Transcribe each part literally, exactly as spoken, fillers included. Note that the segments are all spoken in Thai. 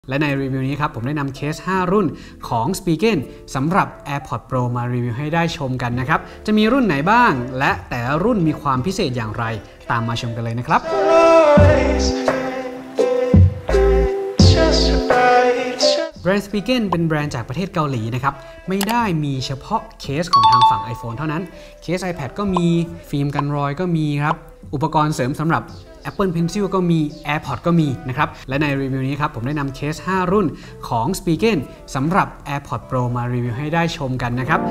และในรีวิวนี้ครับผมได้นำเคสห้ารุ่นของ Spigen สำหรับ AirPods Pro มารีวิวให้ได้ชมกันนะครับจะมีรุ่นไหนบ้างและแต่ละรุ่นมีความพิเศษอย่างไรตามมาชมกันเลยนะครับแบรนด์ Spigen เป็นแบรนด์จากประเทศเกาหลีนะครับไม่ได้มีเฉพาะเคสของทางฝั่ง iPhone เท่านั้นเคส iPad ก็มีฟิล์มกันรอยก็มีครับอุปกรณ์เสริมสำหรับ Apple Pencil ก็มี AirPods ก็มีนะครับและในรีวิวนี้ครับผมได้นำเคสห้ารุ่นของ Spigen สำหรับ AirPods Pro มารีวิวให้ได้ชมกันนะครับ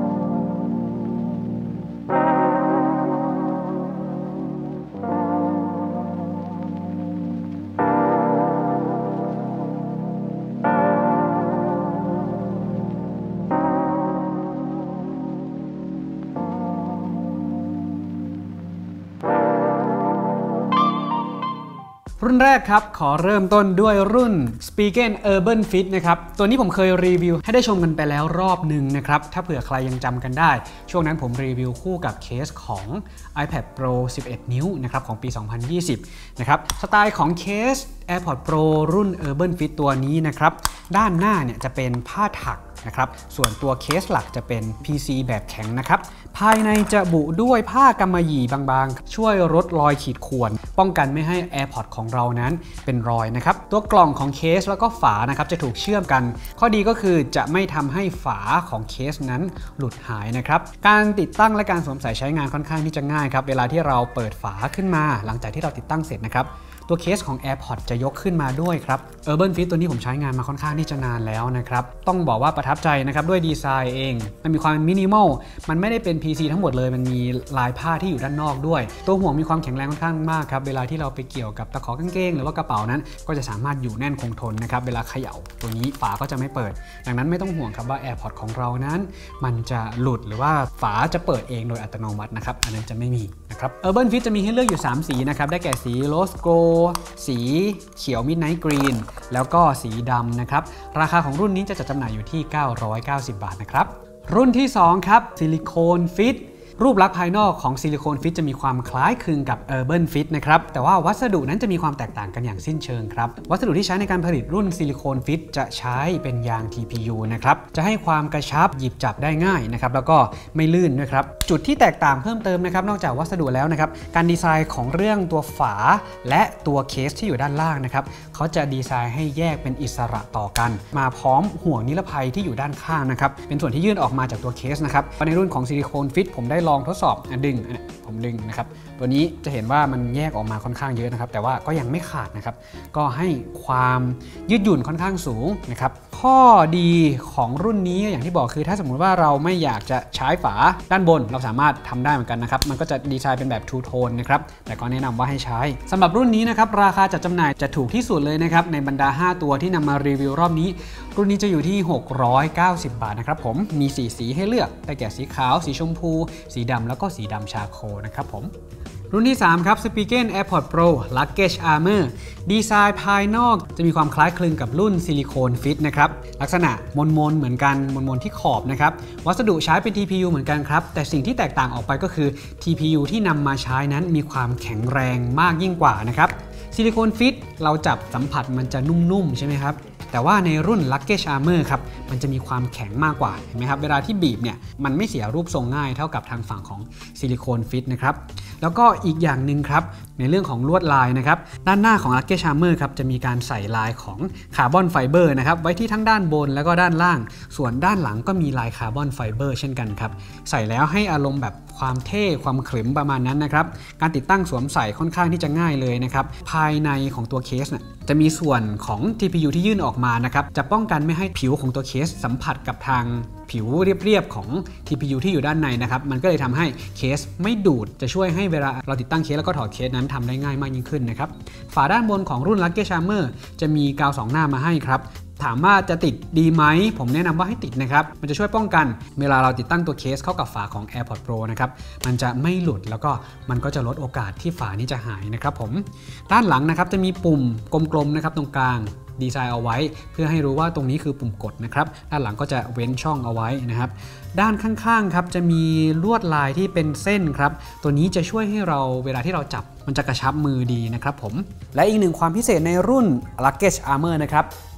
รุ่นแรกครับขอเริ่มต้นด้วยรุ่น Spigen Urban Fit นะครับตัวนี้ผมเคยรีวิวให้ได้ชมกันไปแล้วรอบหนึ่งนะครับถ้าเผื่อใครยังจำกันได้ช่วงนั้นผมรีวิวคู่กับเคสของ iPad Pro สิบเอ็ด นิ้วนะครับของปี สองพันยี่สิบ นะครับสไตล์ของเคส AirPods Pro รุ่น Urban Fit ตัวนี้นะครับด้านหน้าเนี่ยจะเป็นผ้าถักนะครับส่วนตัวเคสหลักจะเป็น พี ซี แบบแข็งนะครับภายในจะบุด้วยผ้ากำมะหยี่บางๆช่วยลดรอยขีดข่วนป้องกันไม่ให้ AirPods ของเรานั้นเป็นรอยนะครับตัวกล่องของเคสแล้วก็ฝานะครับจะถูกเชื่อมกันข้อดีก็คือจะไม่ทำให้ฝาของเคสนั้นหลุดหายนะครับการติดตั้งและการสวมใส่ใช้งานค่อนข้างที่จะง่ายครับเวลาที่เราเปิดฝาขึ้นมาหลังจากที่เราติดตั้งเสร็จนะครับตัวเคสของ AirPods จะยกขึ้นมาด้วยครับ Urban Fit ตัวนี้ผมใช้งานมาค่อนข้างที่จะนานแล้วนะครับต้องบอกว่าประทับใจนะครับด้วยดีไซน์เองมันมีความมินิมอลมันไม่ได้เป็น พี ซี ทั้งหมดเลยมันมีลายผ้าที่อยู่ด้านนอกด้วยตัวห่วงมีความแข็งแรงค่อนข้างมากครับเวลาที่เราไปเกี่ยวกับตะขอกางเกงหรือว่ากระเป๋านั้นก็จะสามารถอยู่แน่นคงทนนะครับเวลาเขย่าตัวนี้ฝาก็จะไม่เปิดดังนั้นไม่ต้องห่วงครับว่า AirPods ของเรานั้นมันจะหลุดหรือว่าฝาจะเปิดเองโดยอัตโนมัตินะครับอันนั้นจะไม่มีนะครับ Urban Fit จะมีให้เลือกอยู่สามสีนะครับได้แก่สี Rose Gold สีเขียว Midnight Green แล้วก็สีดำนะครับราคาของรุ่นนี้จะจัดจำหน่ายอยู่ที่เก้าร้อยเก้าสิบบาทนะครับรุ่นที่สองครับซิลิโคนฟิตรูปลักษณ์ภายนอกของซิลิโคนฟิตจะมีความคล้ายคลึงกับ Urban Fit นะครับแต่ว่าวัสดุนั้นจะมีความแตกต่างกันอย่างสิ้นเชิงครับวัสดุที่ใช้ในการผลิตรุ่นซิลิโคนฟิตจะใช้เป็นยาง ที พี ยู นะครับจะให้ความกระชับหยิบจับได้ง่ายนะครับแล้วก็ไม่ลื่นด้วยครับจุดที่แตกต่างเพิ่มเติมนะครับนอกจากวัสดุแล้วนะครับการดีไซน์ของเรื่องตัวฝาและตัวเคสที่อยู่ด้านล่างนะครับเขาจะดีไซน์ให้แยกเป็นอิสระต่อกันมาพร้อมห่วงนิรภัยที่อยู่ด้านข้างนะครับเป็นส่วนที่ยื่นออกมาจากตัวเคสนะครับในรุ่นของซิลิโคนฟิตผมได้ลองทดสอบดึงผมดึงนะครับตัวนี้จะเห็นว่ามันแยกออกมาค่อนข้างเยอะนะครับแต่ว่าก็ยังไม่ขาดนะครับก็ให้ความยืดหยุ่นค่อนข้างสูงนะครับข้อดีของรุ่นนี้อย่างที่บอกคือถ้าสมมุติว่าเราไม่อยากจะใช้ฝาด้านบนเราสามารถทำได้เหมือนกันนะครับมันก็จะดีไซน์เป็นแบบทูโทนนะครับแต่ก็แนะนำว่าให้ใช้สำหรับรุ่นนี้นะครับราคาจัดจำหน่ายจะถูกที่สุดเลยนะครับในบรรดาห้าตัวที่นำมารีวิวรอบนี้รุ่นนี้จะอยู่ที่หกร้อยเก้าสิบบาทนะครับผมมีสี่สีให้เลือกได้แก่สีขาวสีชมพูสีดำแล้วก็สีดำชาโคนะครับผมรุ่นที่สามครับ Spigen AirPods Pro Luggage Armor ดีไซน์ภายนอกจะมีความคล้ายคลึงกับรุ่นซิลิโคนฟิตนะครับลักษณะมนๆเหมือนกันมนๆที่ขอบนะครับวัสดุใช้เป็น ที พี ยู เหมือนกันครับแต่สิ่งที่แตกต่างออกไปก็คือ ที พี ยู ที่นำมาใช้นั้นมีความแข็งแรงมากยิ่งกว่านะครับซิลิโคนฟิตเราจับสัมผัสมันจะนุ่มๆใช่ไหมครับแต่ว่าในรุ่น Luggage Armor ครับมันจะมีความแข็งมากกว่าเห็นไหมครับเวลาที่บีบเนี่ยมันไม่เสียรูปทรงง่ายเท่ากับทางฝั่งของซิลิโคนฟิตนะครับแล้วก็อีกอย่างหนึ่งครับในเรื่องของลวดลายนะครับด้านหน้าของ Luggage Armor ครับจะมีการใส่ลายของคาร์บอนไฟเบอร์นะครับไว้ที่ทั้งด้านบนแล้วก็ด้านล่างส่วนด้านหลังก็มีลายคาร์บอนไฟเบอร์เช่นกันครับใส่แล้วให้อารมณ์แบบความเท่ความขรึมประมาณนั้นนะครับการติดตั้งสวมใส่ค่อนข้างที่จะง่ายเลยนะครับภายในของตัวเคสเนี่ยจะมีส่วนของ ที พี ยู ที่ยื่นออกมานะครับจะป้องกันไม่ให้ผิวของตัวเคสสัมผัสกับทางผิวเรียบๆของ ที พี ยู ที่อยู่ด้านในนะครับมันก็เลยทำให้เคสไม่ดูดจะช่วยให้เวลาเราติดตั้งเคสแล้วก็ถอดเคสนั้นทำได้ง่ายมากยิ่งขึ้นนะครับฝาด้านบนของรุ่น Luggage Armor จะมีกาวสองหน้ามาให้ครับถามว่าจะติดดีไหมผมแนะนำว่าให้ติดนะครับมันจะช่วยป้องกันเวลาเราติดตั้งตัวเคสเข้ากับฝาของ AirPods Pro นะครับมันจะไม่หลุดแล้วก็มันก็จะลดโอกาสที่ฝานี้จะหายนะครับผมด้านหลังนะครับจะมีปุ่มกลมๆนะครับตรงกลาง ดีไซน์เอาไว้เพื่อให้รู้ว่าตรงนี้คือปุ่มกดนะครับด้านหลังก็จะเว้นช่องเอาไว้นะครับด้านข้างๆครับจะมีลวดลายที่เป็นเส้นครับตัวนี้จะช่วยให้เราเวลาที่เราจับมันจะกระชับมือดีนะครับผมและอีกหนึ่งความพิเศษในรุ่น Luggage Armor นะครับ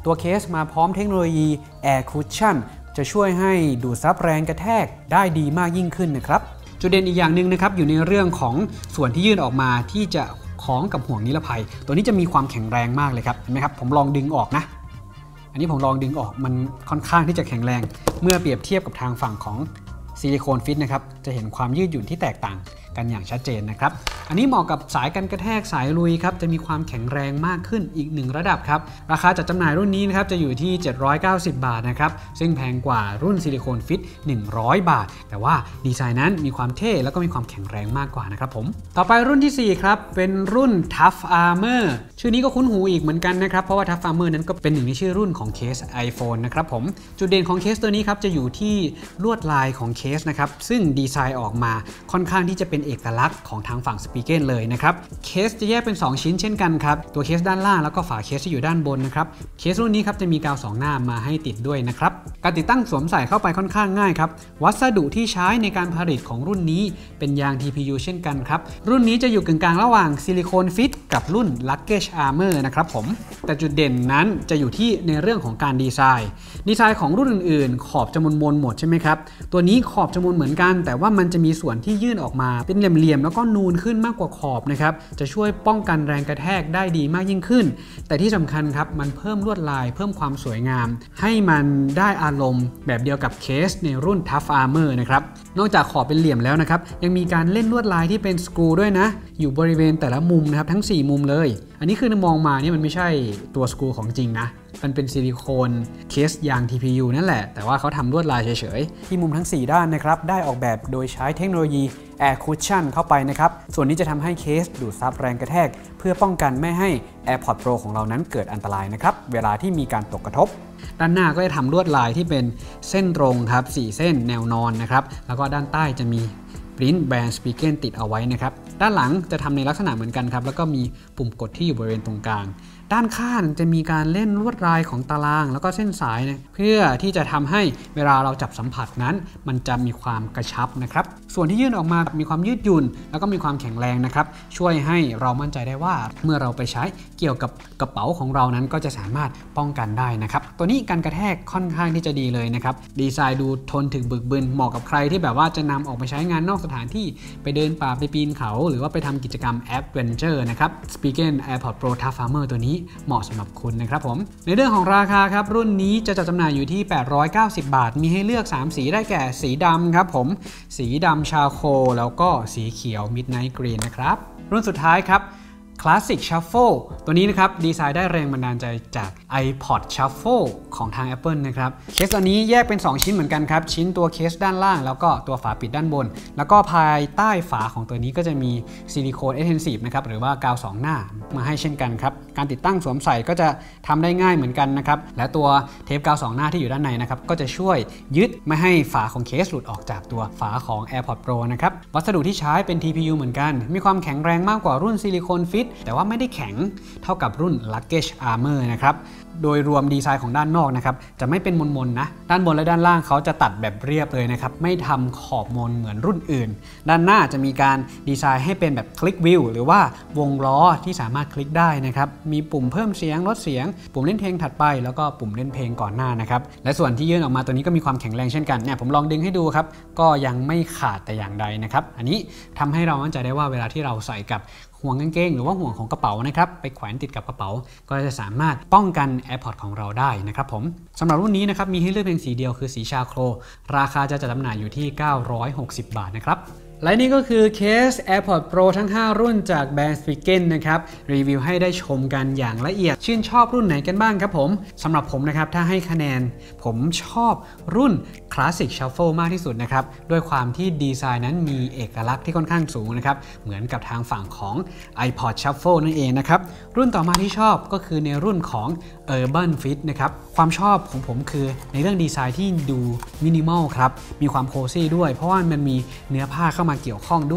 ตัวเคสมาพร้อมเทคโนโลยี Air Cushion จะช่วยให้ดูดซับแรงกระแทกได้ดีมากยิ่งขึ้นนะครับจุดเด่นอีกอย่างหนึ่งนะครับอยู่ในเรื่องของส่วนที่ยื่นออกมาที่จะคล้องกับห่วงนิรภัยตัวนี้จะมีความแข็งแรงมากเลยครับเห็นไหมครับผมลองดึงออกนะอันนี้ผมลองดึงออกมันค่อนข้างที่จะแข็งแรงเมื่อเปรียบเทียบกับทางฝั่งของซิลิโคนฟิตนะครับจะเห็นความยืดหยุ่นที่แตกต่างกันอย่างชัดเจนนะครับอันนี้เหมาะกับสายกันกระแทกสายลุยครับจะมีความแข็งแรงมากขึ้นอีกหนึ่งระดับครับราคาจัดจำหน่ายรุ่นนี้นะครับจะอยู่ที่เจ็ดร้อยเก้าสิบบาทนะครับซึ่งแพงกว่ารุ่นซิลิโคนฟิตหนึ่งร้อยบาทแต่ว่าดีไซน์นั้นมีความเท่แล้วก็มีความแข็งแรงมากกว่านะครับผมต่อไปรุ่นที่สี่ครับเป็นรุ่น Tough Armor ชื่อนี้ก็คุ้นหูอีกเหมือนกันนะครับเพราะว่า Tough Armor นั้นก็เป็นหนึ่งในชื่อรุ่นของเคส iPhone นะครับผมจุดเด่นของเคสตัวนี้ครับจะอยู่ที่ลวดลายของเคสนะครับซึ่งดีไซน์ออกมาค่อนข้างที่จะเป็นเอกลักษณ์ของทางฝั่งสปีเกนเลยนะครับเคสจะแยกเป็นสองชิ้นเช่นกันครับตัวเคสด้านล่างแล้วก็ฝาเคสที่อยู่ด้านบนนะครับเคสรุ่นนี้ครับจะมีกาวสองหน้ามาให้ติดด้วยนะครับการติดตั้งสวมใส่เข้าไปค่อนข้างง่ายครับวัสดุที่ใช้ในการผลิตของรุ่นนี้เป็นยาง ที พี ยู เช่นกันครับรุ่นนี้จะอยู่กึ่งกลางระหว่างซิลิโคนฟิตกับรุ่น Luggage Armor นะครับผมแต่จุดเด่นนั้นจะอยู่ที่ในเรื่องของการดีไซน์ดีไซน์ของรุ่นอื่นๆขอบจะมนๆหมดใช่ไหมครับตัวนี้ขอบจะมนเหมือนกันแต่ว่ามันจะมีส่วนที่ยื่นออกมาเป็นเหลี่ยมๆแล้วก็นูนขึ้นมากกว่าขอบนะครับจะช่วยป้องกันแรงกระแทกได้ดีมากยิ่งขึ้นแต่ที่สำคัญครับมันเพิ่มลวดลายเพิ่มความสวยงามให้มันได้อารมณ์แบบเดียวกับเคสในรุ่น Tough Armor นะครับนอกจากขอบเป็นเหลี่ยมแล้วนะครับยังมีการเล่นลวดลายที่เป็นสกรูด้วยนะอยู่บริเวณแต่ละมุมนะครับทั้งสี่มุมเลยอันนี้คือมองมานี่มันไม่ใช่ตัวสกรูของจริงนะมันเป็นซิลิโคนเคสยาง ที พี ยู นั่นแหละแต่ว่าเขาทำลวดลายเฉยๆที่มุมทั้งสี่ด้านนะครับได้ออกแบบโดยใช้เทคโนโลยี Air Cushion เข้าไปนะครับส่วนนี้จะทำให้เคสดูดซับแรงกระแทกเพื่อป้องกันไม่ให้ AirPods Pro ของเรานั้นเกิดอันตรายนะครับเวลาที่มีการตกกระทบด้านหน้าก็จะทำลวดลายที่เป็นเส้นตรงครับสี่เส้นแนวนอนนะครับแล้วก็ด้านใต้จะมีปริ้นแบรนด์สปีเกนติดเอาไว้นะครับด้านหลังจะทำในลักษณะเหมือนกันครับแล้วก็มีปุ่มกดที่อยู่บริเวณตรงกลางด้านข้างจะมีการเล่นลวดลายของตารางแล้วก็เส้นสายนะเพื่อที่จะทำให้เวลาเราจับสัมผัสนั้นมันจะมีความกระชับนะครับส่วนที่ยื่นออกมามีความยืดหยุ่นแล้วก็มีความแข็งแรงนะครับช่วยให้เรามั่นใจได้ว่าเมื่อเราไปใช้เกี่ยวกับกระเป๋าของเรานั้นก็จะสามารถป้องกันได้นะครับตัวนี้การกระแทกค่อนข้างที่จะดีเลยนะครับดีไซน์ดูทนถึงบึกบึนเหมาะกับใครที่แบบว่าจะนำออกไปใช้งานนอกสถานที่ไปเดินป่าไปปีนเขาหรือว่าไปทำกิจกรรมแอดเวนเจอร์นะครับ Spigen AirPods Pro Tough Armor ตัวนี้เหมาะสำหรับคุณนะครับผมในเรื่องของราคาครับรุ่นนี้จะจัดจำหน่ายอยู่ที่แปดร้อยเก้าสิบบาทมีให้เลือกสามสีได้แก่สีดำครับผมสีดำชาโคแล้วก็สีเขียว Midnight Green นะครับรุ่นสุดท้ายครับ Classic Shuffle ตัวนี้นะครับดีไซน์ได้แรงบันดาลใจจาก iPod Shuffle ของทาง Apple นะครับเคสตัวนี้แยกเป็นสองชิ้นเหมือนกันครับชิ้นตัวเคสด้านล่างแล้วก็ตัวฝาปิดด้านบนแล้วก็ภายใต้ฝาของตัวนี้ก็จะมีซิลิโคน Adhesive นะครับหรือว่ากาวสองหน้ามาให้เช่นกันครับการติดตั้งสวมใส่ก็จะทำได้ง่ายเหมือนกันนะครับและตัวเทปกาวสองหน้าที่อยู่ด้านในนะครับก็จะช่วยยึดไม่ให้ฝาของเคสหลุดออกจากตัวฝาของ AirPods Pro นะครับวัสดุที่ใช้เป็น ที พี ยู เหมือนกันมีความแข็งแรงมากกว่ารุ่นซิลิโคนฟิตแต่ว่าไม่ได้แข็งเท่ากับรุ่น Luggage Armor นะครับโดยรวมดีไซน์ของด้านนอกนะครับจะไม่เป็นมนๆนะด้านบนและด้านล่างเขาจะตัดแบบเรียบเลยนะครับไม่ทำขอบมนเหมือนรุ่นอื่นด้านหน้าจะมีการดีไซน์ให้เป็นแบบคลิกวิวหรือว่าวงล้อที่สามารถคลิกได้นะครับมีปุ่มเพิ่มเสียงลดเสียงปุ่มเล่นเพลงถัดไปแล้วก็ปุ่มเล่นเพลงก่อนหน้านะครับและส่วนที่ยื่นออกมาตัวนี้ก็มีความแข็งแรงเช่นกันเนี่ยผมลองดึงให้ดูครับก็ยังไม่ขาดแต่อย่างใดนะครับอันนี้ทำให้เรามั่นใจได้ว่าเวลาที่เราใส่กับห่วงกางเกงหรือว่าห่วงของกระเป๋านะครับไปแขวนติดกับกระเป๋าก็จะสามารถป้องกัน AirPods ของเราได้นะครับผมสำหรับรุ่นนี้นะครับมีให้เลือกเพียงสีเดียวคือสีชาโครราคาจะจัดจำหน่ายอยู่ที่เก้าร้อยหกสิบบาทนะครับและนี่ก็คือเคส AirPods Pro ทั้งห้ารุ่นจากแบรนด์ Spigen นะครับรีวิวให้ได้ชมกันอย่างละเอียดชื่นชอบรุ่นไหนกันบ้างครับผมสำหรับผมนะครับถ้าให้คะแนนผมชอบรุ่น Classic Shuffle มากที่สุดนะครับด้วยความที่ดีไซน์นั้นมีเอกลักษณ์ที่ค่อนข้างสูงนะครับเหมือนกับทางฝั่งของ iPod Shuffle นั่นเองนะครับรุ่นต่อมาที่ชอบก็คือในรุ่นของ Urban Fit นะครับความชอบของผมคือในเรื่องดีไซน์ที่ดูมินิมอลครับมีความโคซี่ด้วยเพราะว่ามันมีเนื้อผ้าเข้ามาเกี่ยวข้องด้วย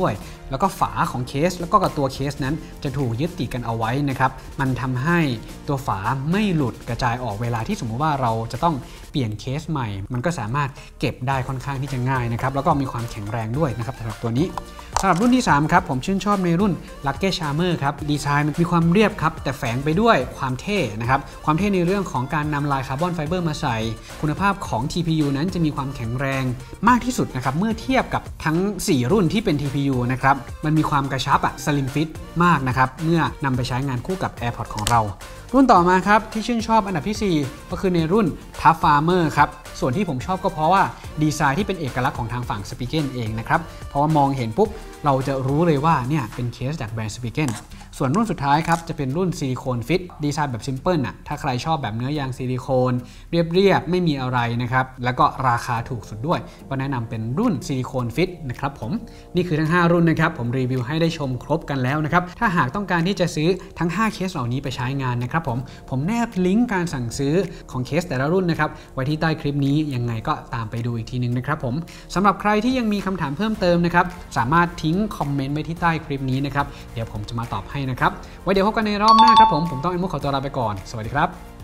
แล้วก็ฝาของเคสแล้วก็กับตัวเคสนั้นจะถูกยึดติดกันเอาไว้นะครับมันทำให้ตัวฝาไม่หลุดกระจายออกเวลาที่สมมุติว่าเราจะต้องเปลี่ยนเคสใหม่มันก็สามารถเก็บได้ค่อนข้างที่จะง่ายนะครับแล้วก็มีความแข็งแรงด้วยนะครับสำหรับตัวนี้สำหรับรุ่นที่สามครับผมชื่นชอบในรุ่น Lucky Charmer ครับดีไซน์มันมีความเรียบครับแต่แฝงไปด้วยความเท่นะครับความเท่ในเรื่องของการนำลายคาร์บอนไฟเบอร์มาใส่คุณภาพของ ที พี ยู นั้นจะมีความแข็งแรงมากที่สุดนะครับเมื่อเทียบกับทั้งสี่รุ่นที่เป็น ที พี ยู นะครับมันมีความกระชับอะ Slim Fit มากนะครับเมื่อนำไปใช้งานคู่กับ AirPods ของเรารุ่นต่อมาครับที่ชื่นชอบอันดับที่สี่ก็คือในรุ่น Tough Farmer ครับส่วนที่ผมชอบก็เพราะว่าดีไซน์ที่เป็นเอกลักษณ์ของทางฝั่ง Spigen เองนะครับเพราะว่ามองเห็นปุ๊บเราจะรู้เลยว่าเนี่ยเป็นเคสจากแบรนด์ Spigen ส่วนรุ่นสุดท้ายครับจะเป็นรุ่นซิลิโคนฟิตดีไซน์แบบซิมเพิลน่ะถ้าใครชอบแบบเนื้อยางซิลิโคนเรียบๆไม่มีอะไรนะครับแล้วก็ราคาถูกสุดด้วยก็แนะนำเป็นรุ่นซิลิโคนฟิตนะครับผมนี่คือทั้งห้ารุ่นนะครับผมรีวิวให้ได้ชมครบกันแล้วนะครับถ้าหากต้องการที่จะซื้อทั้งห้าเคสเหล่านี้ไปใช้งานนะครับผมผมแนบลิงก์การสั่งซื้อของเคสแต่ละรุ่นนะครับไว้ที่ใต้คลิปนี้ยังไงก็ตามไปดูอีกทีนึงนะครับผมสำหรับใครที่ยังมีคำถามเพิ่มเติมนะครับสามารถทิ้งคอมเมนต์ไว้ที่ใต้คลิปนี้นะครับเดี๋ยวผมจะมาตอบให้นะครับไว้เดี๋ยวพบกันในรอบหน้าครับผมผมต้องเอ็มมุกขอตัวลาไปก่อนสวัสดีครับ